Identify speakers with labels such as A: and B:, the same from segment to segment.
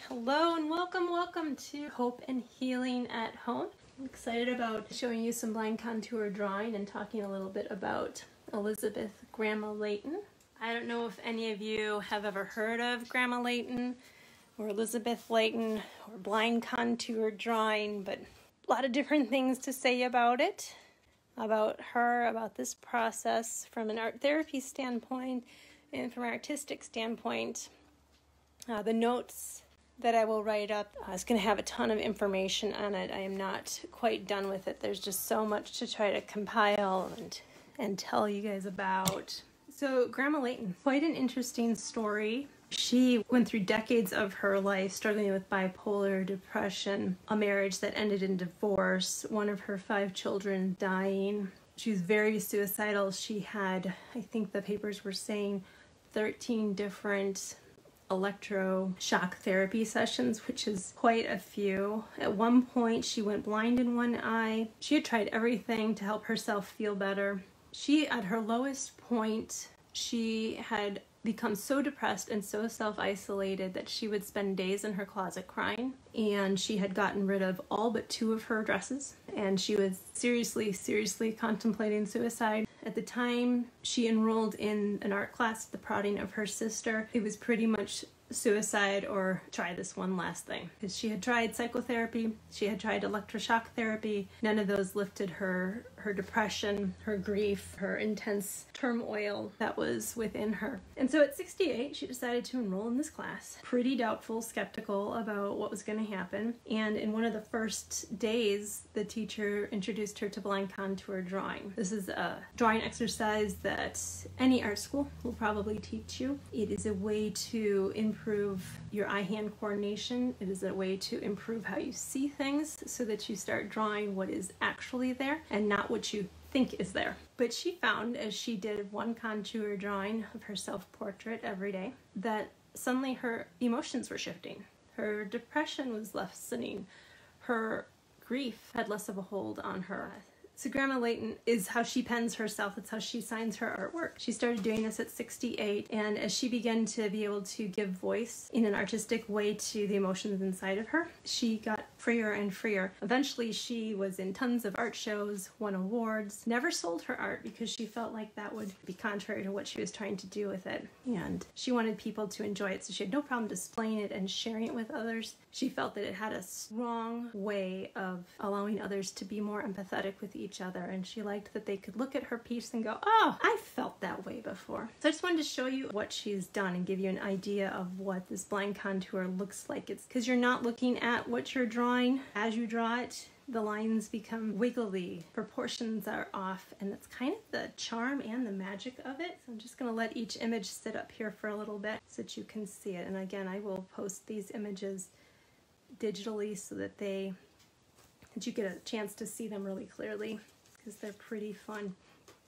A: Hello and welcome to Hope and Healing at Home. I'm excited about showing you some line contour drawing and talking a little bit about Elizabeth Grandma Layton. I don't know if any of you have ever heard of Grandma Layton or Elizabeth Layton or blind contour drawing, but a lot of different things to say about it, about her, about this process from an art therapy standpoint and from an artistic standpoint. The notes that I will write up is going to have a ton of information on it. I am not quite done with it. There's just so much to try to compile and tell you guys about. So Grandma Layton, quite an interesting story. She went through decades of her life struggling with bipolar depression, a marriage that ended in divorce, one of her 5 children dying. She was very suicidal. She had, I think the papers were saying, 13 different electroshock therapy sessions, which is quite a few. At one point, she went blind in one eye. She had tried everything to help herself feel better. She, at her lowest point, she had become so depressed and so self-isolated that she would spend days in her closet crying, and she had gotten rid of all but 2 of her dresses, and she was seriously contemplating suicide. At the time she enrolled in an art class at the prodding of her sister, it was pretty much suicide or try this one last thing. Because she had tried psychotherapy, she had tried electroshock therapy. None of those lifted her depression, her grief, her intense turmoil that was within her. And so at 68, she decided to enroll in this class. Pretty doubtful, skeptical about what was going to happen. And in one of the first days, the teacher introduced her to blind contour drawing. This is a drawing exercise that any art school will probably teach you. It is a way to improve your eye-hand coordination. It is a way to improve how you see things so that you start drawing what is actually there and not what you think is there. But she found, as she did one contour drawing of her self-portrait every day, that suddenly her emotions were shifting. Her depression was lessening. Her grief had less of a hold on her. So Grandma Layton is how she pens herself. It's how she signs her artwork. She started doing this at 68, and as she began to be able to give voice in an artistic way to the emotions inside of her, she got freer and freer. Eventually, she was in tons of art shows, won awards, never sold her art because she felt like that would be contrary to what she was trying to do with it. And she wanted people to enjoy it, so she had no problem displaying it and sharing it with others. She felt that it had a strong way of allowing others to be more empathetic with each other, and she liked that they could look at her piece and go, oh, I felt that way before. So I just wanted to show you what she's done and give you an idea of what this blind contour looks like. It's because you're not looking at what you're drawing. As you draw it, the lines become wiggly, proportions are off, and that's kind of the charm and the magic of it. So I'm just going to let each image sit up here for a little bit so that you can see it. And again, I will post these images digitally so that you get a chance to see them really clearly, because they're pretty fun.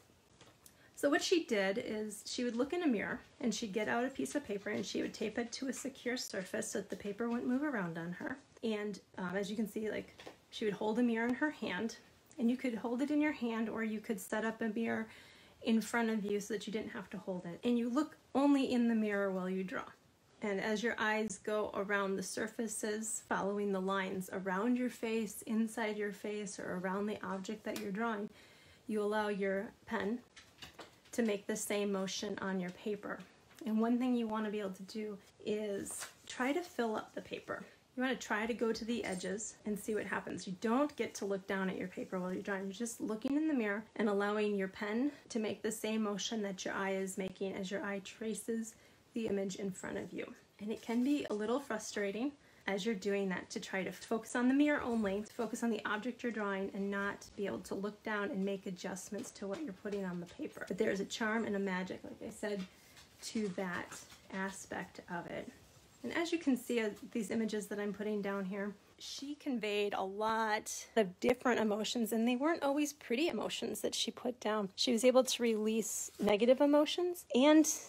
A: So what she did is she would look in a mirror and she'd get out a piece of paper and she would tape it to a secure surface so that the paper wouldn't move around on her. And as you can see, like, she would hold a mirror in her hand, and you could hold it in your hand or you could set up a mirror in front of you so that you didn't have to hold it. And you look only in the mirror while you draw. And as your eyes go around the surfaces, following the lines around your face, inside your face, or around the object that you're drawing, you allow your pen to make the same motion on your paper. And one thing you want to be able to do is try to fill up the paper. You want to try to go to the edges and see what happens. You don't get to look down at your paper while you're drawing. You're just looking in the mirror and allowing your pen to make the same motion that your eye is making as your eye traces the image in front of you. And it can be a little frustrating as you're doing that to try to focus on the mirror only, to focus on the object you're drawing and not be able to look down and make adjustments to what you're putting on the paper. But there's a charm and a magic, like I said, to that aspect of it. And as you can see, these images that I'm putting down here, she conveyed a lot of different emotions, and they weren't always pretty emotions that she put down. She was able to release negative emotions and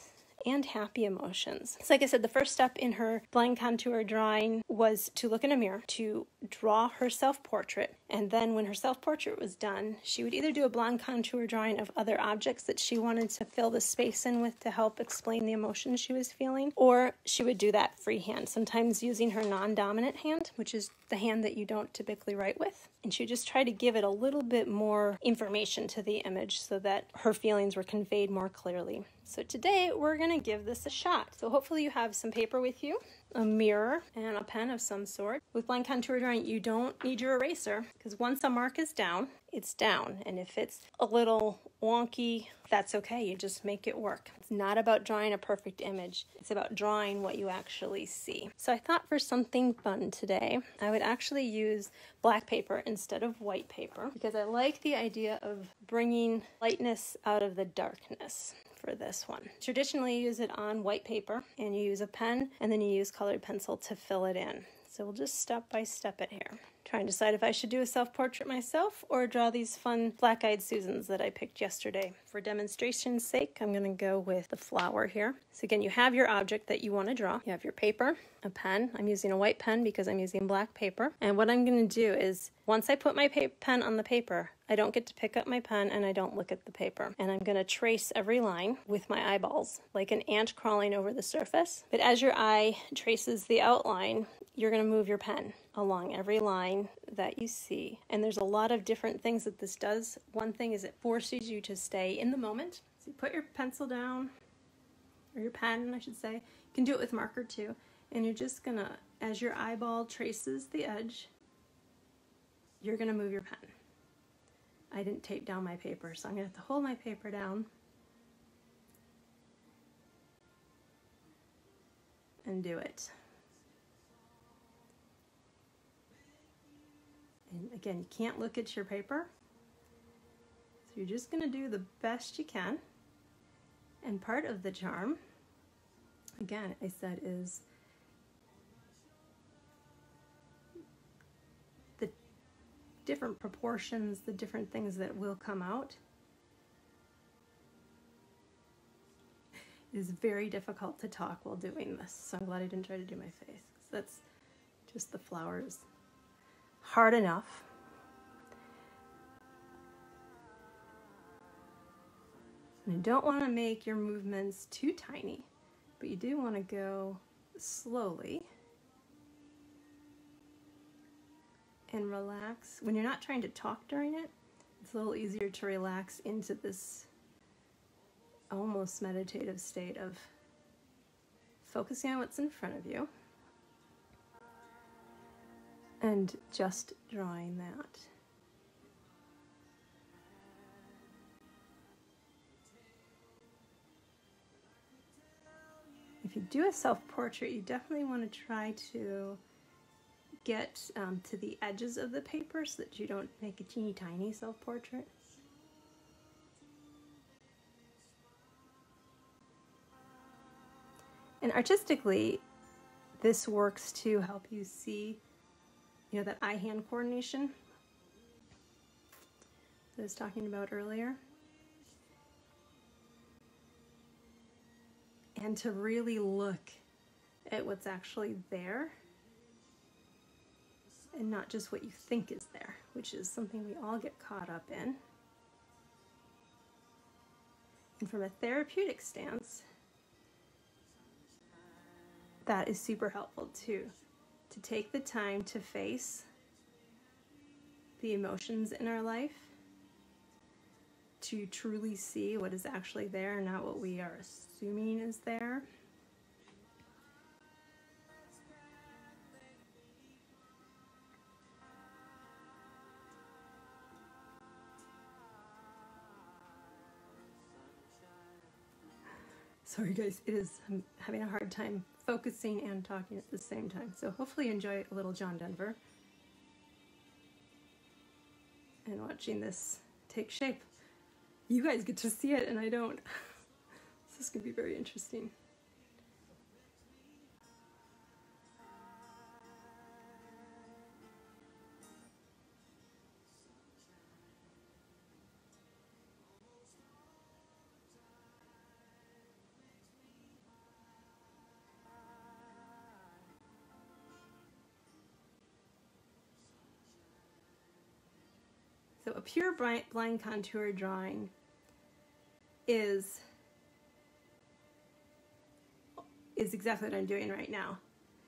A: and happy emotions. So like I said, the first step in her blind contour drawing was to look in a mirror, to draw her self-portrait. And then when her self-portrait was done, she would either do a blind contour drawing of other objects that she wanted to fill the space in with to help explain the emotions she was feeling, or she would do that freehand, sometimes using her non-dominant hand, which is the hand that you don't typically write with. And she would just try to give it a little bit more information to the image so that her feelings were conveyed more clearly. So today we're going to give this a shot. So hopefully you have some paper with you, a mirror, and a pen of some sort. With blind contour drawing, you don't need your eraser, because once a mark is down, it's down. And if it's a little wonky, that's okay. You just make it work. It's not about drawing a perfect image. It's about drawing what you actually see. So I thought for something fun today, I would actually use black paper instead of white paper, because I like the idea of bringing lightness out of the darkness for this one. Traditionally, you use it on white paper, and you use a pen, and then you use colored pencil to fill it in. So we'll just step by step it here. Try and decide if I should do a self-portrait myself or draw these fun black-eyed Susans that I picked yesterday. For demonstration's sake, I'm going to go with the flower here. So again, you have your object that you want to draw. You have your paper, a pen. I'm using a white pen because I'm using black paper. And what I'm going to do is, once I put my pen on the paper, I don't get to pick up my pen and I don't look at the paper. And I'm going to trace every line with my eyeballs, like an ant crawling over the surface. But as your eye traces the outline, you're going to move your pen along every line that you see. And there's a lot of different things that this does. One thing is it forces you to stay in the moment. So you put your pencil down, or your pen, I should say. You can do it with marker too. And you're just going to, as your eyeball traces the edge, you're going to move your pen. I didn't tape down my paper, so I'm going to have to hold my paper down and do it. And again, you can't look at your paper, so you're just going to do the best you can. And part of the charm, again, I said, is the different proportions, the different things that will come out. It is very difficult to talk while doing this, so I'm glad I didn't try to do my face. That's just the flowers. Hard enough. And you don't want to make your movements too tiny, but you do want to go slowly and relax. When you're not trying to talk during it, it's a little easier to relax into this almost meditative state of focusing on what's in front of you and just drawing that. If you do a self-portrait, you definitely want to try to get to the edges of the paper so that you don't make a teeny tiny self-portrait. And artistically, this works to help you see, you know, that eye-hand coordination that I was talking about earlier. And to really look at what's actually there and not just what you think is there, which is something we all get caught up in. And from a therapeutic stance, that is super helpful too, to take the time to face the emotions in our life, to truly see what is actually there, not what we are assuming is there. Sorry guys, I'm having a hard time focusing and talking at the same time. So hopefully you enjoy a little John Denver and watching this take shape. You guys get to see it and I don't. This is going to be very interesting. So a pure blind contour drawing is exactly what I'm doing right now.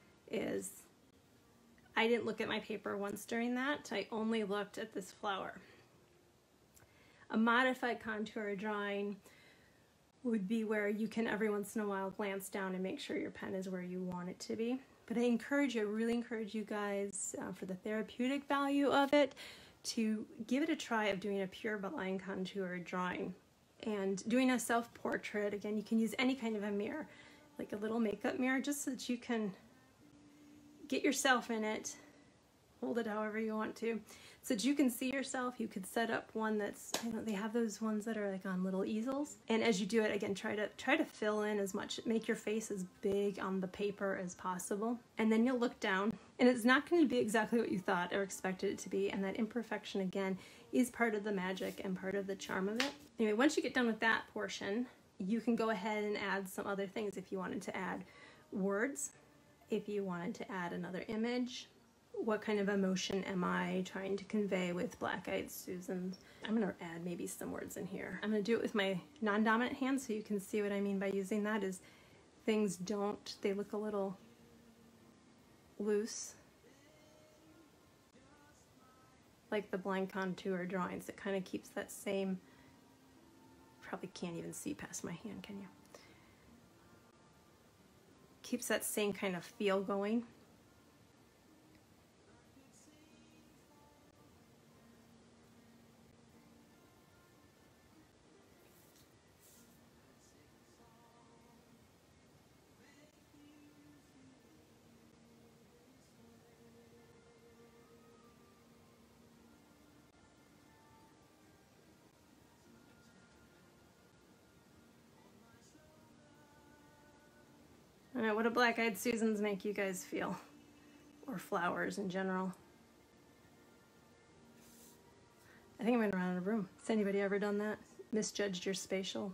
A: I didn't look at my paper once during that. I only looked at this flower. A modified contour drawing would be where you can every once in a while glance down and make sure your pen is where you want it to be. But I really encourage you guys, for the therapeutic value of it, to give it a try of doing a pure line contour drawing. And doing a self-portrait, again, you can use any kind of a mirror, like a little makeup mirror, just so that you can get yourself in it, hold it however you want to, so that you can see yourself. You could set up one that's, I know they have those ones that are like on little easels. And as you do it, again, try to fill in as much, make your face as big on the paper as possible. And then you'll look down, and it's not going to be exactly what you thought or expected it to be. And that imperfection, again, is part of the magic and part of the charm of it. Anyway, once you get done with that portion, you can go ahead and add some other things. If you wanted to add words, if you wanted to add another image, what kind of emotion am I trying to convey with Black-Eyed Susan? I'm going to add maybe some words in here. I'm going to do it with my non-dominant hand so you can see what I mean by using that. Is things they look a little loose, like the blind contour drawings. It kind of keeps that same, probably can't even see past my hand, can you? Keeps that same kind of feel going. All right, what do Black-Eyed Susans make you guys feel? Or flowers in general? I think I'm gonna run out of room. Has anybody ever done that? Misjudged your spatial?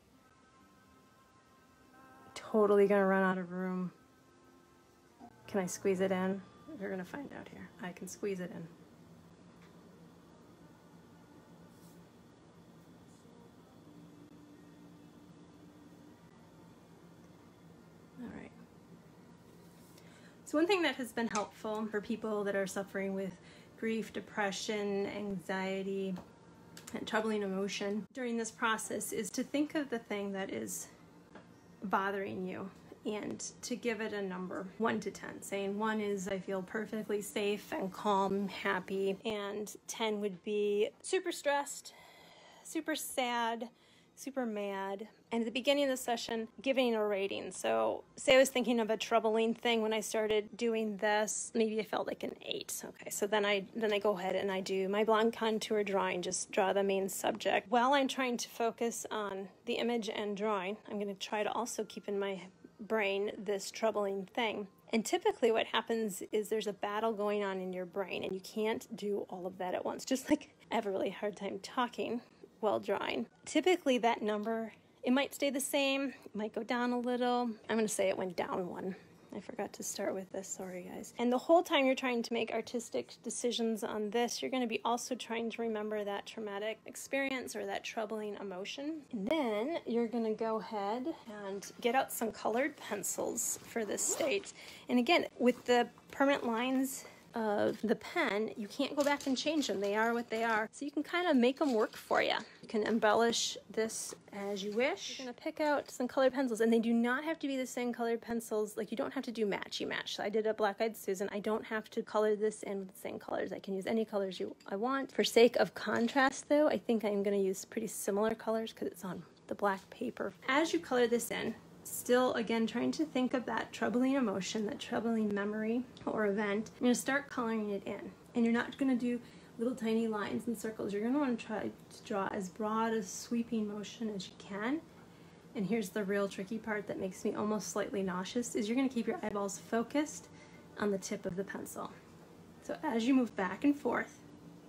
A: Totally gonna run out of room. Can I squeeze it in? We're gonna find out here. I can squeeze it in. So one thing that has been helpful for people that are suffering with grief, depression, anxiety, and troubling emotion during this process is to think of the thing that is bothering you and to give it a number, 1 to 10, saying 1 is I feel perfectly safe and calm, happy, and 10 would be super stressed, super sad, super mad. And at the beginning of the session, giving a rating. So say I was thinking of a troubling thing when I started doing this, maybe I felt like an 8. Okay, so then I go ahead and I do my blonde contour drawing, just draw the main subject. While I'm trying to focus on the image and drawing, I'm going to try to also keep in my brain this troubling thing. And typically what happens is there's a battle going on in your brain, and you can't do all of that at once. Just like I have a really hard time talking while drawing. Typically that number, it might stay the same, it might go down a little. I'm going to say it went down 1. I forgot to start with this, sorry guys. And the whole time you're trying to make artistic decisions on this, you're going to be also trying to remember that traumatic experience or that troubling emotion. And then you're going to go ahead and get out some colored pencils for this state. And again, with the permanent lines of the pen, you can't go back and change them. They are what they are. So you can kind of make them work for you. You can embellish this as you wish. You're going to pick out some colored pencils, and they do not have to be the same colored pencils. Like, you don't have to do matchy match. So I did a Black-Eyed Susan. I don't have to color this in with the same colors. I can use any colors I want. For sake of contrast, though, I think I'm going to use pretty similar colors because it's on the black paper. As you color this in, still, again, trying to think of that troubling emotion, that troubling memory or event. You're going to start coloring it in. And you're not going to do little tiny lines and circles. You're going to want to try to draw as broad a sweeping motion as you can. And here's the real tricky part that makes me almost slightly nauseous, is you're going to keep your eyeballs focused on the tip of the pencil. So as you move back and forth,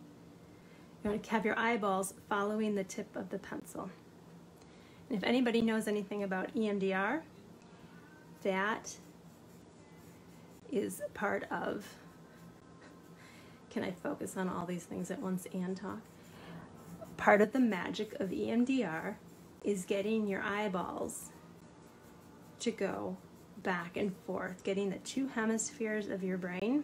A: you're going to have your eyeballs following the tip of the pencil. And if anybody knows anything about EMDR, that is part of, can I focus on all these things at once and talk? Part of the magic of EMDR is getting your eyeballs to go back and forth, getting the two hemispheres of your brain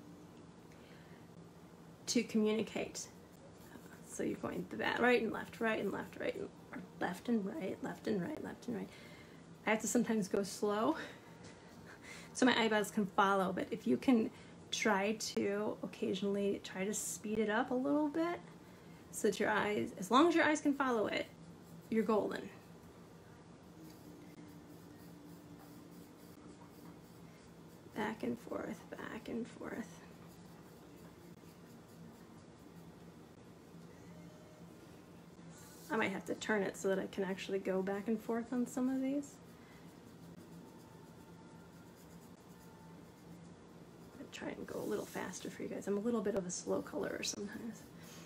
A: to communicate. So you're going the back, right and left, right and left, right, or left and right, left and right, left and right. I have to sometimes go slow so my eyeballs can follow, but if you can try to occasionally try to speed it up a little bit so that your eyes, as long as your eyes can follow it, you're golden. Back and forth, back and forth. I might have to turn it so that I can actually go back and forth on some of these. I'll try and go a little faster for you guys. I'm a little bit of a slow colorer sometimes.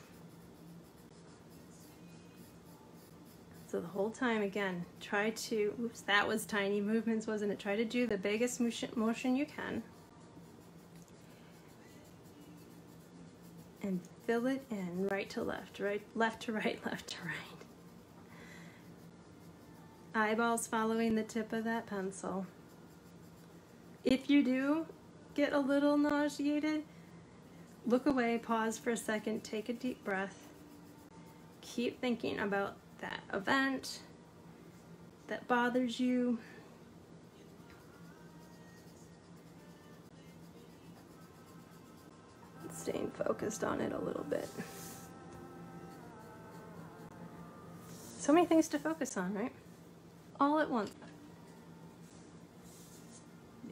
A: So the whole time, again, try to, oops, that was tiny movements, wasn't it? Try to do the biggest motion you can. And fill it in, right to left, left to right, left to right. Eyeballs following the tip of that pencil. If you do get a little nauseated, look away, pause for a second, take a deep breath. Keep thinking about that event that bothers you. Staying focused on it a little bit. So many things to focus on, right? All at once. Yeah.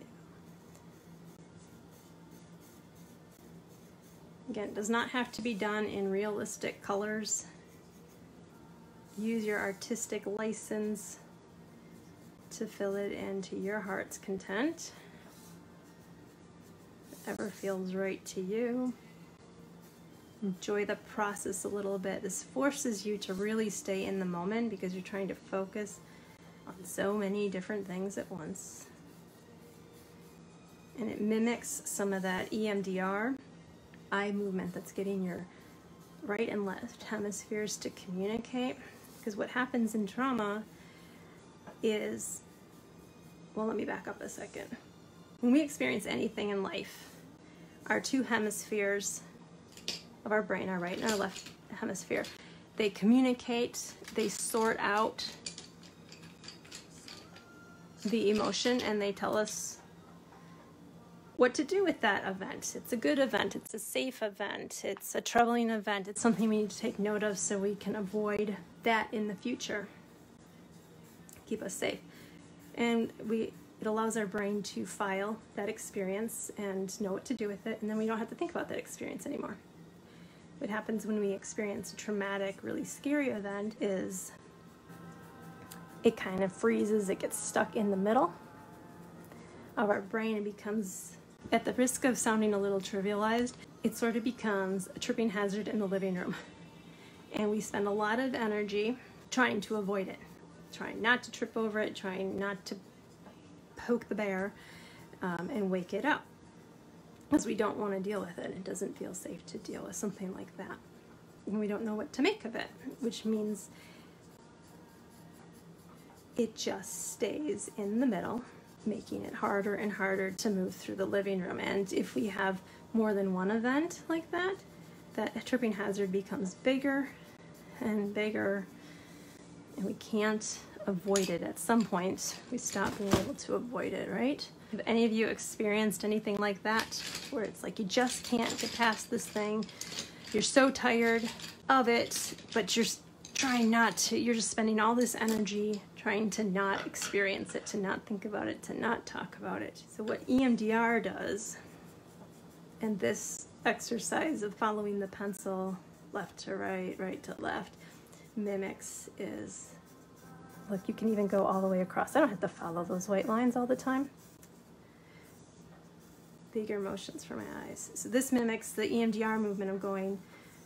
A: Again, it does not have to be done in realistic colors. Use your artistic license to fill it into your heart's content. Whatever feels right to you. Enjoy the process a little bit. This forces you to really stay in the moment because you're trying to focus on so many different things at once. And it mimics some of that EMDR eye movement that's getting your right and left hemispheres to communicate. Because what happens in trauma is, well, let me back up a second. When we experience anything in life, our two hemispheres of our brain, our right and our left hemisphere, they communicate, they sort out the emotion, and they tell us what to do with that event. It's a good event, it's a safe event, it's a troubling event, it's something we need to take note of so we can avoid that in the future. Keep us safe. And it allows our brain to file that experience and know what to do with it, and then we don't have to think about that experience anymore. What happens when we experience a traumatic, really scary event is it kind of freezes, it gets stuck in the middle of our brain and becomes, at the risk of sounding a little trivialized, it sort of becomes a tripping hazard in the living room. And we spend a lot of energy trying to avoid it, trying not to trip over it, trying not to poke the bear and wake it up. Because we don't want to deal with it. It doesn't feel safe to deal with something like that. And we don't know what to make of it, which means it just stays in the middle, making it harder and harder to move through the living room. And if we have more than one event like that, that tripping hazard becomes bigger and bigger, and we can't avoid it. At some point, we stop being able to avoid it, right? Have any of you experienced anything like that, where it's like you just can't get past this thing? You're so tired of it, but you're trying not to, you're just spending all this energy trying to not experience it, to not think about it, to not talk about it. So what EMDR does, and this exercise of following the pencil left to right, right to left, mimics is, look, you can even go all the way across. I don't have to follow those white lines all the time. Bigger motions for my eyes. So this mimics the EMDR movement of going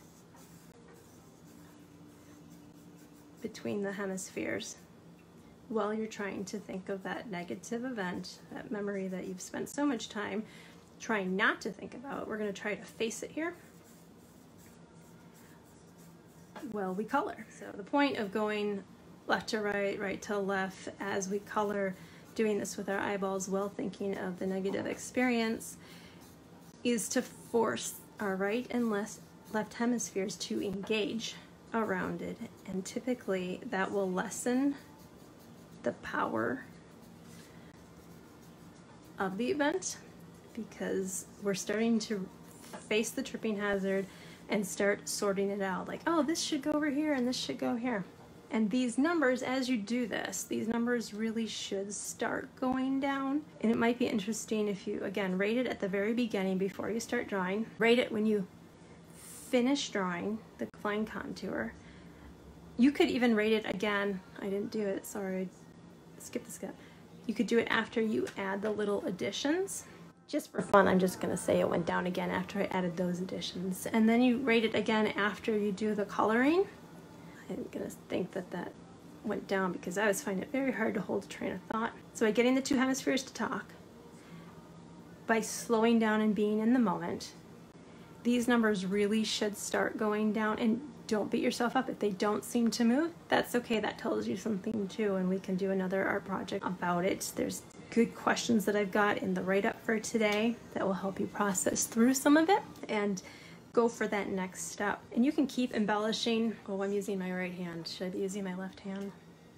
A: between the hemispheres while you're trying to think of that negative event, that memory that you've spent so much time trying not to think about. We're going to try to face it here. well we color. So the point of going left to right, right to left as we color, doing this with our eyeballs while thinking of the negative experience, is to force our right and left hemispheres to engage around it, and typically that will lessen the power of the event, because we're starting to face the tripping hazard and start sorting it out, like, oh, this should go over here and this should go here. And these numbers, as you do this, these numbers really should start going down. And it might be interesting if you, again, rate it at the very beginning before you start drawing. Rate it when you finish drawing the line contour. You could even rate it again. I didn't do it, sorry, skip the step. You could do it after you add the little additions. Just for fun, I'm just gonna say it went down again after I added those additions. And then you rate it again after you do the coloring. I'm gonna think that that went down because I always find it very hard to hold a train of thought. So by getting the two hemispheres to talk, by slowing down and being in the moment, these numbers really should start going down. And don't beat yourself up if they don't seem to move. That's okay, that tells you something too, and we can do another art project about it. There's good questions that I've got in the write-up for today that will help you process through some of it and go for that next step. And you can keep embellishing. Oh, I'm using my right hand. Should I be using my left hand?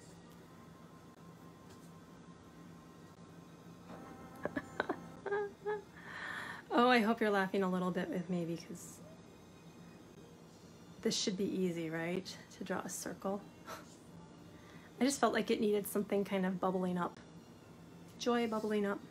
A: Oh, I hope you're laughing a little bit with me because this should be easy, right? To draw a circle. I just felt like it needed something kind of bubbling up. Joy bubbling up.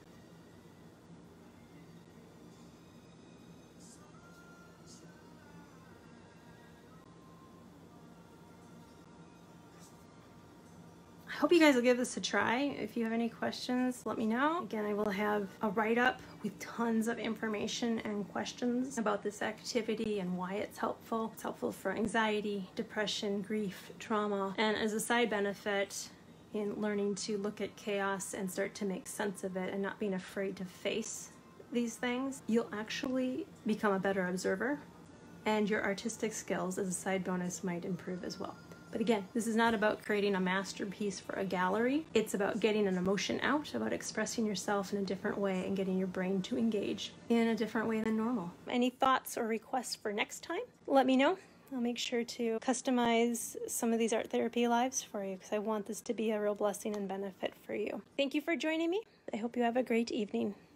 A: I hope you guys will give this a try. If you have any questions, let me know. Again, I will have a write-up with tons of information and questions about this activity and why it's helpful. It's helpful for anxiety, depression, grief, trauma, and as a side benefit in learning to look at chaos and start to make sense of it and not being afraid to face these things, you'll actually become a better observer, and your artistic skills as a side bonus might improve as well. But again, this is not about creating a masterpiece for a gallery. It's about getting an emotion out, about expressing yourself in a different way and getting your brain to engage in a different way than normal. Any thoughts or requests for next time? Let me know. I'll make sure to customize some of these art therapy lives for you because I want this to be a real blessing and benefit for you. Thank you for joining me. I hope you have a great evening.